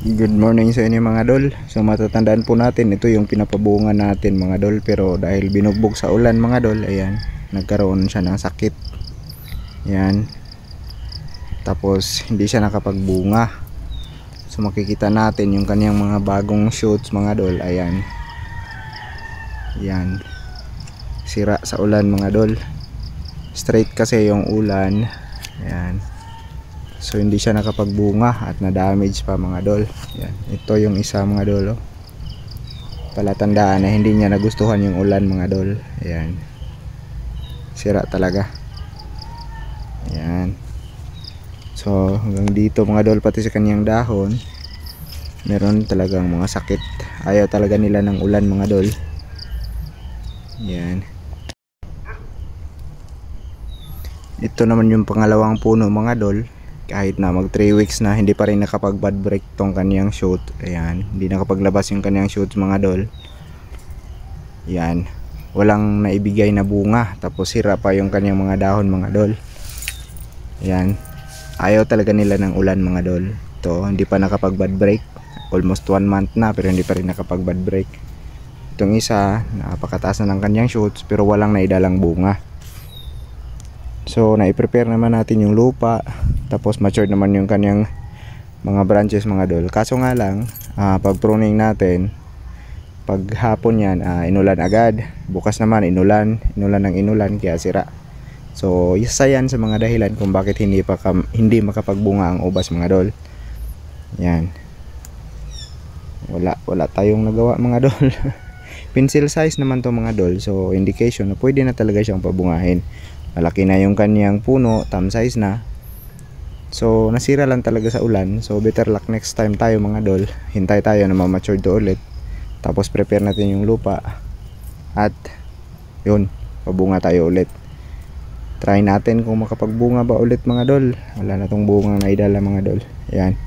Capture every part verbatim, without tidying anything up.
Good morning sa inyo mga dol. So matatandaan po natin, ito yung pinapabunga natin mga dol. Pero dahil binugbog sa ulan mga dol, ayan, nagkaroon siya ng sakit. Ayan. Tapos hindi siya nakapagbunga. So makikita natin yung kanyang mga bagong shoots mga dol. Ayan. Ayan. Sira sa ulan mga dol. Straight kasi yung ulan. Ayan. So hindi siya nakapagbunga at na-damage pa mga dol. Yan. Ito yung isa mga dol. Oh. Palatandaan na hindi niya nagustuhan yung ulan mga dol. Ayan. Sira talaga. Ayan. So hanggang dito mga dol, pati sa kanyang dahon meron talagang mga sakit. Ayaw talaga nila ng ulan mga dol. Ayan. Ito naman yung pangalawang puno mga dol. Kahit na mag three weeks na, hindi pa rin nakapag bud break tong kaniyang shoot. Ayan, hindi nakapaglabas yung kaniyang shoots mga dol. Ayan, walang naibigay na bunga. Tapos sira pa yung kaniyang mga dahon mga dol. Ayan, ayaw talaga nila ng ulan mga dol. Ito, hindi pa nakapag bud break. Almost one month na pero hindi pa rin nakapag bud break. Itong isa, napakataas na ng kaniyang shoots pero walang naidalang bunga. So na-prepare naman natin yung lupa. Tapos matured naman yung kanyang mga branches mga dol. Kaso nga lang, uh, pag pruning natin, pag hapon yan, uh, inulan agad. Bukas naman inulan, inulan ng inulan kaya sira. So isa yan sa mga dahilan kung bakit hindi, pa hindi makapagbunga ang ubas mga dol. Yan. Wala, wala tayong nagawa mga dol. Pencil size naman to mga dol. So indication na pwede na talaga siyang pabungahin. Malaki na yung kanyang puno, thumb size na. So nasira lang talaga sa ulan. So better luck next time tayo mga dol. Hintay tayo na ma-mature to ulit. Tapos prepare natin yung lupa. At yun, pabunga tayo ulit. Try natin kung makapagbunga ba ulit mga dol. Wala na tong bunga na idala mga dol. Ayan.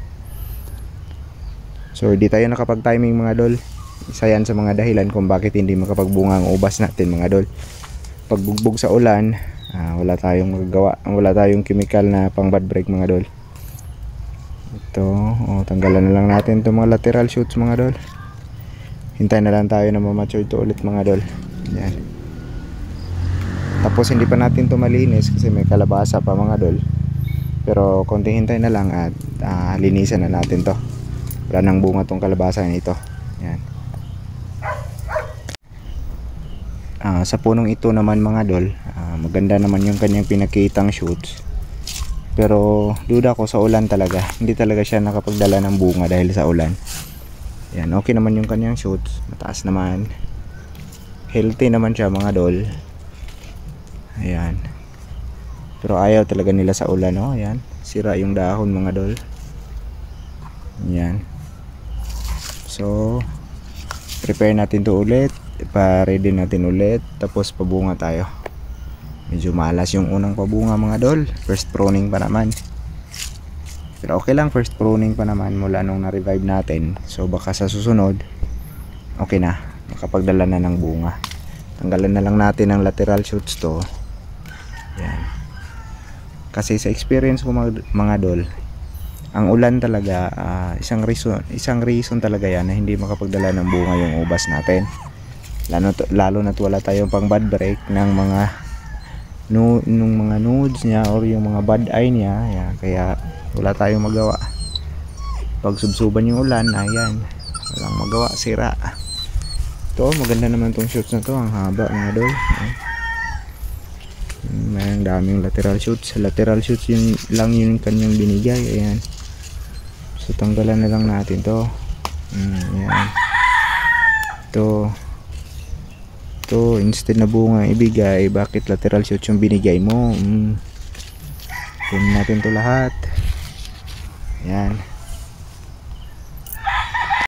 So di tayo nakapag timing mga dol. Isa yan sa mga dahilan kung bakit hindi makapagbunga ang ubas natin mga dol. Pagbugbog sa ulan, Ah, wala tayong magagawa, wala tayong chemical na pang bud break mga dol. Ito, oh, tanggalan na lang natin itong mga lateral shoots mga dol. Hintay na lang tayo na ma-mature ito ulit mga dol. Yan. Tapos hindi pa natin ito malinis kasi may kalabasa pa mga dol. Pero konting hintay na lang at uh, linisan na natin to. Wala nang bunga tong kalabasa nito. Yan. Uh, sa punong ito naman mga dol, uh, maganda naman yung kanyang pinakitang shoots. Pero duda ko sa ulan talaga, hindi talaga siya nakapagdala ng bunga dahil sa ulan. Yan, okay naman yung kanyang shoots, mataas naman. Healthy naman siya mga dol. Ayan. Pero ayaw talaga nila sa ulan, oh. Ayan, sira yung dahon mga dol. Ayan. So prepare natin to ulit. Pa-ready natin ulit. Tapos pabunga tayo. Medyo malas yung unang pabunga mga dol. First pruning pa naman. Pero okay lang, first pruning pa naman mula nung na-revive natin. So baka sa susunod okay na, makapagdala na ng bunga. Tanggalan na lang natin ang lateral shoots to. Yan. Kasi sa experience ko mga, mga dol, ang ulan talaga, uh, isang reason, isang reason talaga yan na hindi makapagdala ng bunga yung ubas natin. Lalo, lalo na't wala tayong pang bud break ng mga no, nung mga nodes niya or yung mga bud eye niya. Ayan, kaya wala tayong magawa. Pag subsuban yung ulan, ayan, walang magawa, sira. Ito, maganda naman tong shoots na to. Ang haba mga dol. May ang daming lateral shoots. Lateral shoots yun lang yun kanyang binigay. Ayan. So tanggalan na lang natin to. Ayan. Ito. To instead na bunga ibigay, bakit lateral shoot yung binigay mo? mm. Kunin natin to lahat. Yan.